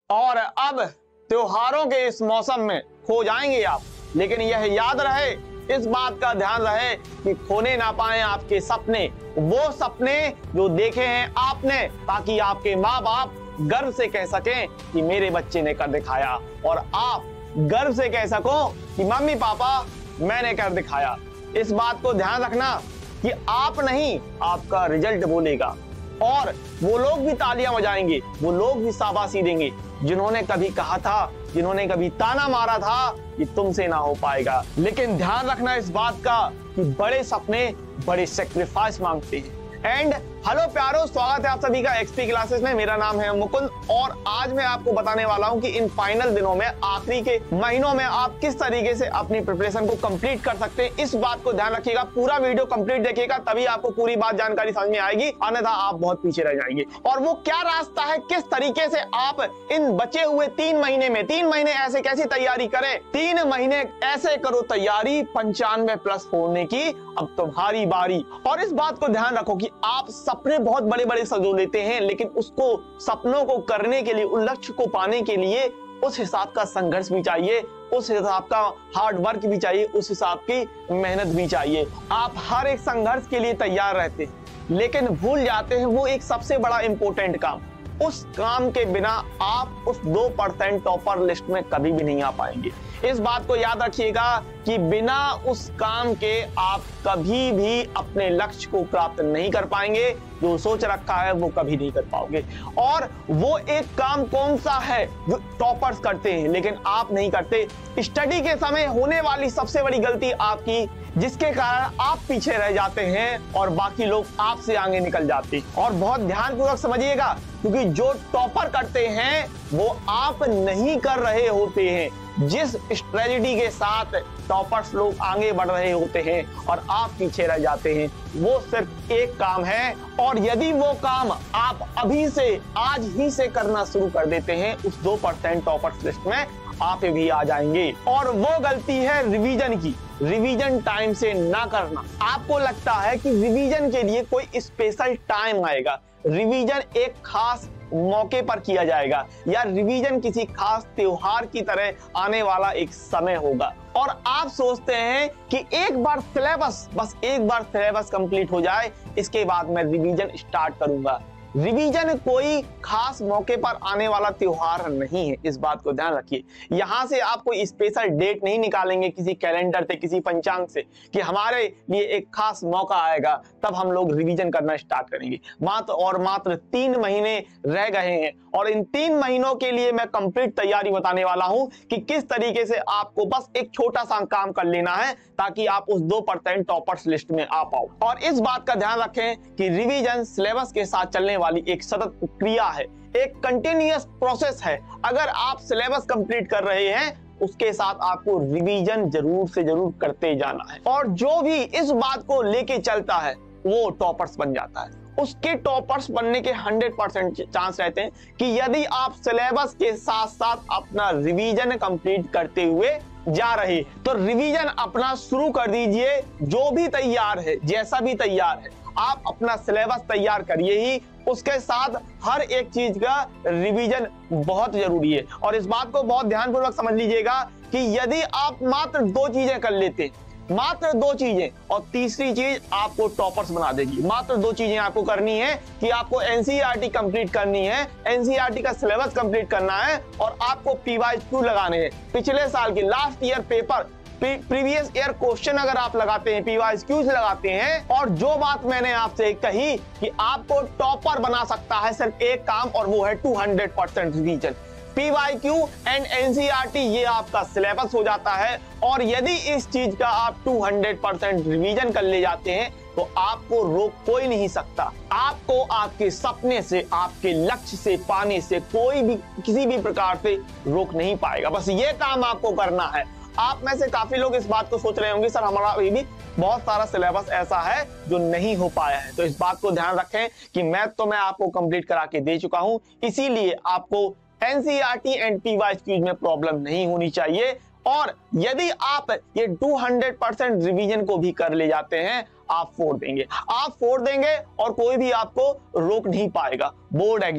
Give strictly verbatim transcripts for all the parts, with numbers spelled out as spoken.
और अब त्योहारों के इस मौसम में खो जाएंगे आप, लेकिन यह याद रहे, इस बात का ध्यान रहे कि खोने ना पाए आपके सपने, वो सपने जो देखे हैं आपने, ताकि आपके माँ बाप गर्व से कह सकें कि मेरे बच्चे ने कर दिखाया, और आप गर्व से कह सको कि मम्मी पापा मैंने कर दिखाया। इस बात को ध्यान रखना कि आप नहीं, आपका रिजल्ट बोलेगा, और वो लोग भी तालियां बजाएंगे, वो लोग भी शाबाशी देंगे जिन्होंने कभी कहा था, जिन्होंने कभी ताना मारा था कि तुमसे ना हो पाएगा। लेकिन ध्यान रखना इस बात का कि बड़े सपने बड़े सेक्रीफाइस मांगते हैं। एंड हेलो प्यारो, स्वागत है आप सभी का एक्सपी क्लासेस में। मेरा नाम है मुकुंद और आज मैं आपको बताने वाला हूं कि इन फाइनल दिनों में, आखिरी के महीनों में आप किस तरीके से अपनी प्रिपरेशन को कंप्लीट कर सकते हैं। इस बात को ध्यान रखिएगा, पूरा वीडियो कंप्लीट देखिएगा, तभी आपको पूरी बात जानकारी समझ में आएगी, अन्यथा आप बहुत पीछे रह जाएंगे। और वो क्या रास्ता है, किस तरीके से आप इन बचे हुए तीन महीने में, तीन महीने ऐसे कैसी तैयारी करें, तीन महीने ऐसे करो तैयारी पंचानवे प्लस फोड़ने की, अब तुम्हारी बारी। और इस बात को ध्यान रखो कि आप सपने बहुत बड़े बड़े सजो लेते हैं, लेकिन उसको, सपनों को करने के लिए, उन लक्ष्य को पाने के लिए उस हिसाब का संघर्ष भी चाहिए, उस हिसाब का हार्ड वर्क भी चाहिए, उस हिसाब की मेहनत भी चाहिए। आप हर एक संघर्ष के लिए तैयार रहते हैं, लेकिन भूल जाते हैं वो एक सबसे बड़ा इंपॉर्टेंट काम। उस काम के बिना आप उस दो परसेंट टॉपर लिस्ट में कभी भी नहीं आ पाएंगे। इस बात को याद रखिएगा कि बिना उस काम के आप कभी भी अपने लक्ष्य को प्राप्त नहीं कर पाएंगे। जो सोच रखा है वो कभी नहीं कर पाओगे। और वो एक काम कौन सा है जो टॉपर्स करते हैं लेकिन आप नहीं करते? स्टडी के समय होने वाली सबसे बड़ी गलती आपकी, जिसके कारण आप पीछे रह जाते हैं और बाकी लोग आपसे आगे निकल जाते हैं। और बहुत ध्यानपूर्वक समझिएगा, क्योंकि जो टॉपर करते हैं वो आप नहीं कर रहे होते हैं। जिस स्ट्रेटजी के साथ टॉपर्स लोग आगे बढ़ रहे होते हैं और आप पीछे रह जाते हैं, वो सिर्फ एक काम है। और यदि वो काम आप अभी से, आज ही से करना शुरू कर देते हैं, उस दो परसेंट टॉपर्स लिस्ट में आप भी आ जाएंगे। और वो गलती है रिवीजन की, रिवीजन टाइम से ना करना। आपको लगता है कि रिवीजन के लिए कोई स्पेशल टाइम आएगा, रिवीजन एक खास मौके पर किया जाएगा, या रिवीजन किसी खास त्योहार की तरह आने वाला एक समय होगा, और आप सोचते हैं कि एक बार सिलेबस, बस एक बार सिलेबस कंप्लीट हो जाए, इसके बाद मैं रिवीजन स्टार्ट करूंगा। रिवीजन कोई खास मौके पर आने वाला त्योहार नहीं है, इस बात को ध्यान रखिए। यहां से आप कोई स्पेशल डेट नहीं निकालेंगे किसी कैलेंडर से, किसी पंचांग से, कि हमारे लिए एक खास मौका आएगा तब हम लोग रिवीजन करना स्टार्ट करेंगे। मात्र और मात्र तीन महीने रह गए हैं और इन तीन महीनों के लिए मैं कंप्लीट तैयारी बताने वाला हूं कि किस तरीके से आपको बस एक छोटा सा काम कर लेना है ताकि आप उस दो परसेंट टॉपर्स लिस्ट में आ पाओ। और इस बात का ध्यान रखें कि रिवीजन सिलेबस के साथ चलने वाली एक सतत प्रक्रिया है, एक कंटिन्यूअस प्रोसेस है। अगर आप सिलेबस कंप्लीट कर रहे हैं, उसके साथ आपको रिवीजन जरूर से जरूर करते जाना है। और जो भी इस बात को लेके चलता है वो टॉपर्स बन जाता है। उसके टॉपर्स बनने के हंड्रेड परसेंट चांस रहते हैं कि यदि आप सिलेबस के साथ साथ अपना रिवीजन कंप्लीट करते हुए जा रहे, तो रिवीजन अपना शुरू कर दीजिए। जो भी तैयार है, जैसा भी तैयार है, आप अपना सिलेबस तैयार करिए ही, उसके साथ हर एक चीज का रिवीजन बहुत जरूरी है। और इस बात को बहुत ध्यानपूर्वक समझ लीजिएगा कि यदि आप मात्र दो चीजें कर लेते, मात्र दो चीजें, और तीसरी चीज आपको टॉपर्स बना देगी। मात्र दो चीजें आपको करनी है कि आपको एनसीईआरटी कंप्लीट करनी है, एनसीईआरटी का सिलेबस कंप्लीट करना है, और आपको पीवाईक्यू लगाने हैं। पिछले साल के last year paper, previous year question अगर आप लगाते हैं, पीवाईक्यूज लगाते हैं, और जो बात मैंने आपसे कही कि आपको टॉपर बना सकता है सिर्फ एक काम, और वो है two hundred percent revision. PYQ and NCERT ये आपका सिलेबस हो जाता है, और यदि इस चीज का आप टू हंड्रेड परसेंट रिवीजन कर ले जाते हैं तो आपको रोक कोई नहीं सकता। आपको आपके सपने से, आपके लक्ष्य से पाने से कोई भी, किसी भी प्रकार से रोक नहीं पाएगा। बस ये काम आपको करना है। आप में से काफी लोग इस बात को सोच रहे होंगे, सर हमारा अभी भी बहुत सारा सिलेबस ऐसा है जो नहीं हो पाया है। तो इस बात को ध्यान रखें कि मैथ तो मैं आपको कंप्लीट करा के दे चुका हूं, इसीलिए आपको एनसीईआरटी एंड पीवाईक्यूज में प्रॉब्लम नहीं होनी चाहिए। और यदि आप ये टू हंड्रेड परसेंट रिवीजन को भी कर ले जाते हैं, आप फोड़ देंगे, आप फोड़ देंगे और कोई भी आपको रोक नहीं पाएगा। बोर्ड एग्जाम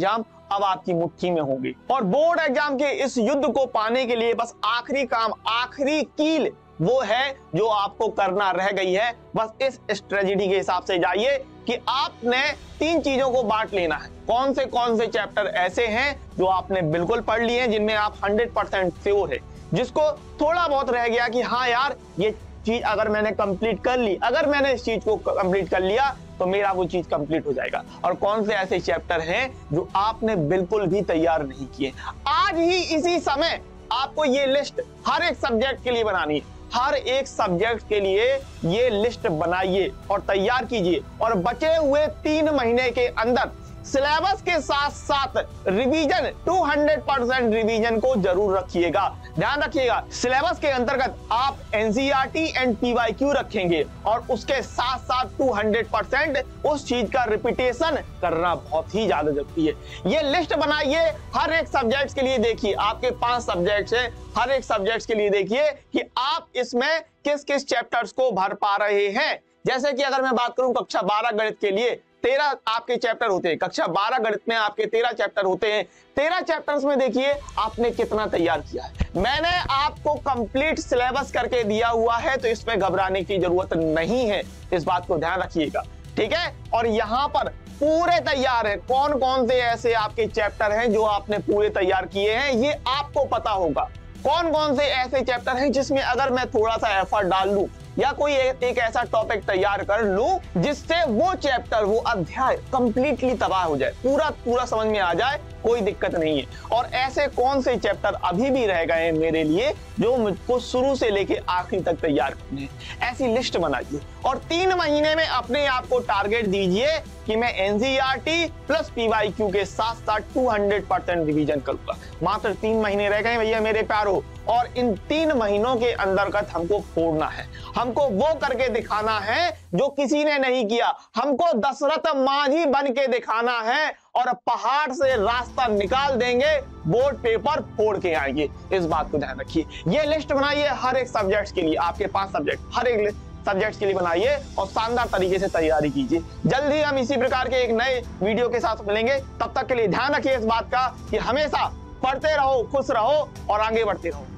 अब आपकी मुट्ठी में होंगे। और बोर्ड एग्जाम के इस युद्ध को पाने के लिए बस आखिरी काम, आखिरी कील वो है जो आपको करना रह गई है। बस इस स्ट्रेटजी के हिसाब से जाइए कि आपने तीन चीजों को बांट लेना है। कौन से कौन से चैप्टर ऐसे हैं जो आपने बिल्कुल पढ़ लिए हैं, जिनमें आप हंड्रेड परसेंट श्योर है, जिसको थोड़ा बहुत रह गया कि हाँ यार ये चीज अगर मैंने कंप्लीट कर ली, अगर मैंने इस चीज को कंप्लीट कर लिया तो मेरा वो चीज कंप्लीट हो जाएगा। और कौन से ऐसे चैप्टर हैं जो आपने बिल्कुल भी तैयार नहीं किए। आज ही इसी समय आपको ये लिस्ट हर एक सब्जेक्ट के लिए बनानी है। हर एक सब्जेक्ट के लिए ये लिस्ट बनाइए और तैयार कीजिए, और बचे हुए तीन महीने के अंदर सिलेबस के साथ साथ रिवीजन दो सौ परसेंट रिवीजन को जरूर रखिएगा। ध्यान रखिएगा, सिलेबस के अंतर्गत आप एनसीईआरटी एंड पीवाईक्यू रखेंगे और उसके साथ साथ दो सौ परसेंट उस चीज का रिपीटेशन करना बहुत ही ज्यादा जरूरी है। ये लिस्ट बनाइए, हर एक सब्जेक्ट के लिए देखिए, आपके पांच सब्जेक्ट्स हैं, हर एक सब्जेक्ट के लिए देखिए कि आप इसमें किस किस चैप्टर्स को भर पा रहे हैं। जैसे कि अगर मैं बात करूं कक्षा बारह गणित के लिए तेरह आपके चैप्टर होते हैं, कक्षा बारह गणित में आपके तेरह चैप्टर होते हैं। तेरह चैप्टर्स में देखिए आपने कितना तैयार किया है। मैंने आपको कंप्लीट सिलेबस करके दिया हुआ है, तो इसमें घबराने की जरूरत नहीं है, इस बात को ध्यान रखिएगा, ठीक है। और यहाँ पर पूरे तैयार है, कौन कौन से ऐसे आपके चैप्टर हैं जो आपने पूरे तैयार किए हैं, ये आपको पता होगा। कौन कौन से ऐसे चैप्टर हैं जिसमें अगर मैं थोड़ा सा एफर्ट डाल लूं या कोई एक, एक ऐसा टॉपिक तैयार कर लूं जिससे वो चैप्टर, वो अध्याय कंप्लीटली तबाह हो जाए, पूरा पूरा समझ में आ जाए, कोई दिक्कत नहीं है। और ऐसे कौन से चैप्टर अभी भी रह गए हैं मेरे लिए जो मुझको शुरू से लेके आखिरी तक तैयार करने हैं, ऐसी लिस्ट बनाइए। और तीन महीने में अपने आप को टारगेट दीजिए कि मैं एनसीईआरटी प्लस पीवाईक्यू के साथ साथ दो सौ परसेंट रिवीजन करूंगा। मात्र तीन महीने रह गए भैया मेरे प्यारो, और इन तीन महीनों के अंतर्गत हमको फोड़ना है, हमको वो करके दिखाना है जो किसी ने नहीं किया। हमको दशरथ मांझी बन के दिखाना है और पहाड़ से रास्ता निकाल देंगे, बोर्ड पेपर फोड़ के आएंगे। इस बात को ध्यान रखिए। ये लिस्ट बनाइए हर एक सब्जेक्ट के लिए, आपके पांच सब्जेक्ट, हर एक सब्जेक्ट के लिए बनाइए और शानदार तरीके से तैयारी कीजिए। जल्द ही हम इसी प्रकार के एक नए वीडियो के साथ मिलेंगे। तब तक के लिए ध्यान रखिए इस बात का कि हमेशा पढ़ते रहो, खुश रहो और आगे बढ़ते रहो।